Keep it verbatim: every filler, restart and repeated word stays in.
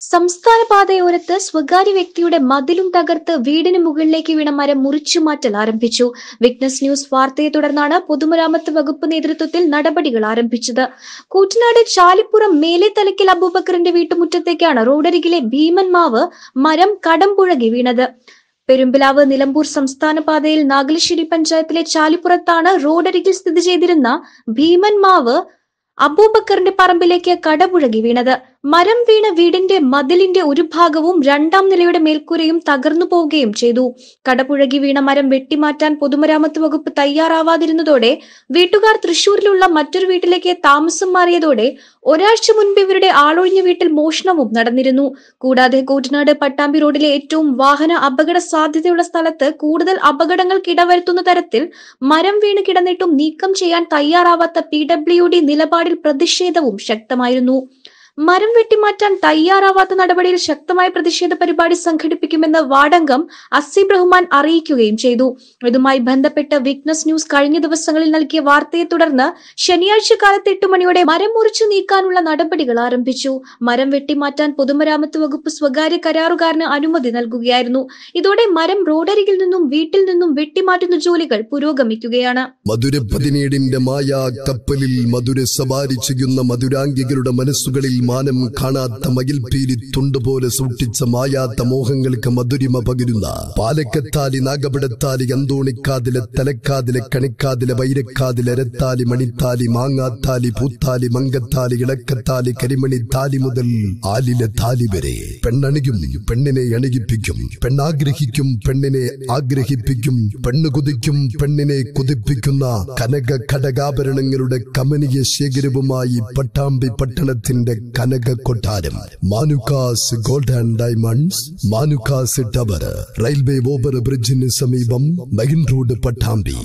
സംസ്ഥാന പാതയോരത്ത് സ്വകാര്യ വ്യക്തിയുടെ മതിലും തകർത്ത് വീടിന് മുകളിലേക്ക് വീണ മരം മുറിച്ചുമാറ്റൽ ആരംഭിച്ചു. വിറ്റ്നസ് ന്യൂസ് വാർത്തയെ തുടർന്നാണ് പൊതുമരാമത്ത് വകുപ്പ് നേതൃത്വത്തിൽ നടപടികൾ ആരംഭിച്ചത്. കൂറ്റനാട് ചാലിപ്പുറം മേലെ തലയ്ക്കൽ അബൂബക്കറിന്റെ വീട്ടുമുറ്റത്തേക്കാണ് റോഡരികിലെ ഭീമൻ മാവ് മരം കടംപുഴകി വീണത്. പെരുമ്പിലാവ് നിലമ്പൂർ സംസ്ഥാന പാതയിൽ നാഗലശ്ശേരി പഞ്ചായത്തിലെ ചാലിപ്പുറത്താണ് റോഡരികിൽ സ്ഥിതി ചെയ്തിരുന്ന ഭീമൻ മാവ് അബൂബക്കറിന്റെ പറമ്പിലേക്ക് കടപുഴകി വീണത്. മരം വീണ വീടിന്റെ മതിലിന്റെ ഒരു ഭാഗവും രണ്ടാം നിലയുടെ മേൽക്കൂരയും തകർന്നു പോവുകയും ചെയ്തു. കടപുഴകി വീണ മരം വെട്ടിമാറ്റാൻ പൊതുമരാമത്ത് വകുപ്പ് തയ്യാറാവാതിരുന്നതോടെ വീട്ടുകാർ തൃശൂരിലുള്ള മറ്റൊരു വീട്ടിലേക്ക് താമസം മാറിയതോടെ ഒരാഴ്ച മുൻപ് ഇവരുടെ ആളൊഴിഞ്ഞ വീട്ടിൽ മോഷണവും നടന്നിരുന്നു. കൂടാതെ കൂറ്റനാട് പട്ടാമ്പി റോഡിലെ ഏറ്റവും വാഹന അപകട സാധ്യതയുള്ള സ്ഥലത്ത് കൂടുതൽ അപകടങ്ങൾക്ക് ഇടവരുത്തുന്ന തരത്തിൽ മരം വീണ് കിടന്നിട്ടും നീക്കം ചെയ്യാൻ തയ്യാറാവാത്ത പി ഡബ്ല്യു ഡി നിലപാടിൽ പ്രതിഷേധവും ശക്തമായിരുന്നു. മരം വെട്ടിമാറ്റാൻ തയ്യാറാവാത്ത നടപടിയിൽ ശക്തമായ പ്രതിഷേധ പരിപാടി സംഘടിപ്പിക്കുമെന്ന് വാർഡംഗം അസീബ് റഹ്മാൻ അറിയിക്കുകയും ചെയ്തു. ഇതുമായി ബന്ധപ്പെട്ട് വിറ്റ്നസ് ന്യൂസ് കഴിഞ്ഞ ദിവസങ്ങളിൽ നൽകിയ വാർത്തയെ തുടർന്ന് ശനിയാഴ്ച കാലത്ത് എട്ട് മണിയോടെ മരം മുറിച്ചു നീക്കാനുള്ള നടപടികൾ ആരംഭിച്ചു. മരം വെട്ടിമാറ്റാൻ പൊതുമരാമത്ത് വകുപ്പ് സ്വകാര്യ കരാറുകാരന് അനുമതി നൽകുകയായിരുന്നു. ഇതോടെ മരം റോഡരികിൽ നിന്നും വീട്ടിൽ നിന്നും വെട്ടിമാറ്റുന്ന ജോലികൾ പുരോഗമിക്കുകയാണ്. മധുര പതിനേഴിന്റെ മായ കപ്പലിൽ മധുര സവാരി ചെയ്യുന്ന മധുരാംഗികളുടെ മനസ്സുകളിൽ മാനം കാണാത്ത മകിൽപീലി തുണ്ടുപോലെ സൂക്ഷിച്ച മായാത്ത മോഹങ്ങൾക്ക് മധുരിമ പകരുന്ന പാലക്കത്താലി നാഗപടത്താലി അന്തോണിക്കാതിലെ തലക്കാതിലെ കണിക്കാതിലെ വൈരക്കാതിലെ രത്താലി മണിത്താലി മാങ്ങാത്താലി പൂത്താലി മങ്കത്താലി ഇളക്കത്താലി കരിമണി താലി മുതൽ ആലിലെ താലി വരെ പെണ്ണണിയും പെണ്ണിനെ അണിയിപ്പിക്കും, പെണ്ണാഗ്രഹിക്കും പെണ്ണിനെ ആഗ്രഹിപ്പിക്കും, പെണ്ണ് കുതിക്കും പെണ്ണിനെ കുതിപ്പിക്കുന്ന കനക ഘടകാഭരണങ്ങളുടെ കമനീയ ശേഖരവുമായി പട്ടാമ്പി പട്ടണത്തിന്റെ കനക കൊട്ടാരം Manukkas gold and diamonds, Manukkas tower, railway over ബ്രിഡ്ജിന് സമീപം മെയിൻ റോഡ് പട്ടാമ്പി.